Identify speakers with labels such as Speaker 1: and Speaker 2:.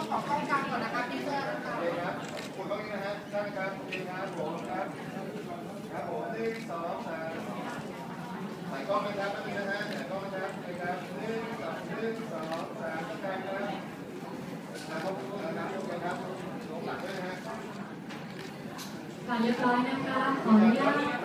Speaker 1: ขอกล้องกลางก่อนนะครับพี่เสื้อนะครับ
Speaker 2: โอเคครับคุณต้องนี้นะฮะใช่ครับโอเคครับผมครับครับผม1 2 3ถ่ายกล้องนะครับนี่นะฮะถ่ายกล้องนะครับโอเคครับ1 2 3ใช่ครับนะครับโอเคครับลงหลังด้วยนะฮะ
Speaker 3: ค่ะเรียบร้อยนะคะขออนุญาต